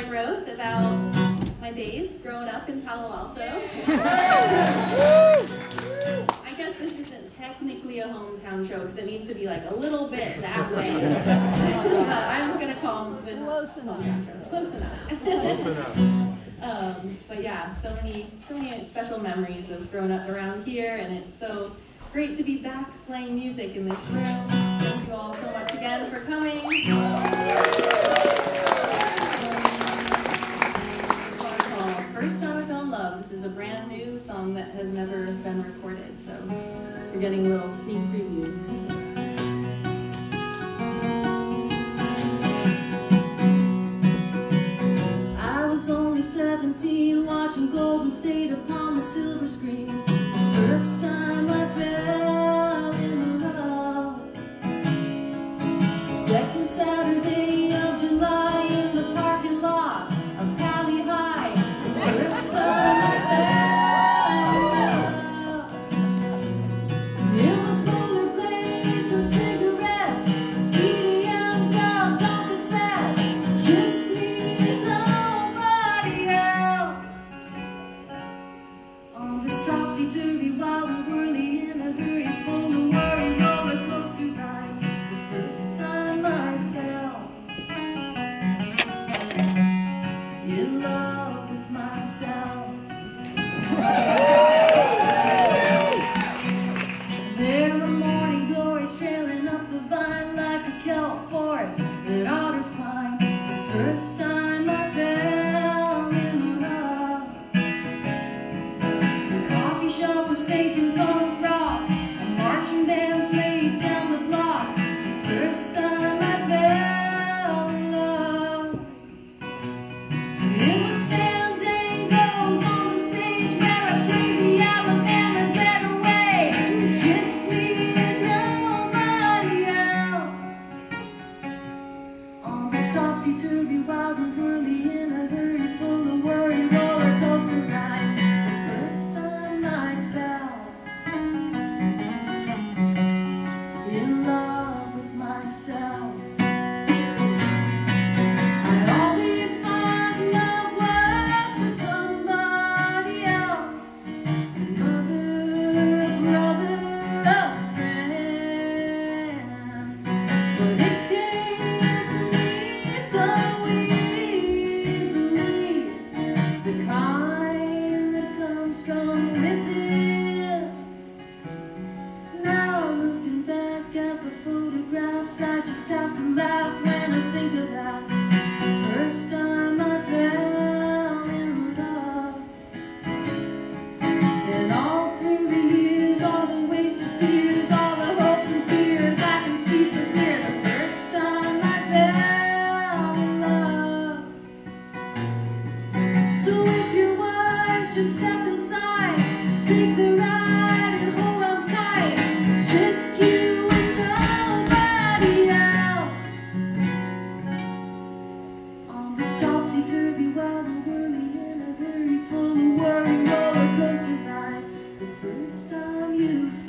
wrote about my days growing up in Palo Alto. I guess this isn't technically a hometown show because it needs to be like a little bit that way. But I'm going to call this close enough. Close enough. Close enough. But yeah, so many special memories of growing up around here, and it's so great to be back playing music in this room. Thank you all so much again for coming. First Time I Fell in Love. This is a brand new song that has never been recorded, so you're getting a little sneak preview. I was only 17, watching Golden State upon the silver screen. First time I fell in love. Second Saturday of July in the parking lot of Pali High. First time I fell in love. It was rollerblades and cigarettes, EDM dubbed on cassette. Just me and nobody else. On this topsy-turvy, wild and whirly, in a hurry, full of worry, roller coaster ride. The first time I fell in love with myself. There were morning glories trailing up the vine like a kelp forest that otters climb. The first time I fell in love. The coffee shop was making punk rock. A marching band played down the block. The first time I fell in love. It was fandangos on the stage where I played the Alabama getaway. Just me and nobody else. On this topsy-turvy, wild and whirly, in a hurry, full of worry, roller coaster ride. The first time I fell in love with myself. I always thought love was for somebody else, a mother, a brother, a friend. But it came to me so easily, the kind that comes from within. Now looking back at the photographs, I just have to laugh when I think about the first time I fell in love. And all through the years, all the wasted tears, all the hopes and fears, I can see so clear the first time I fell in love. So if you're wise, just step inside, take the ride and hold on tight. It's just you and nobody else. On this topsy-turvy, wild and whirly, in a hurry, full of worry, roller coaster ride. The first time you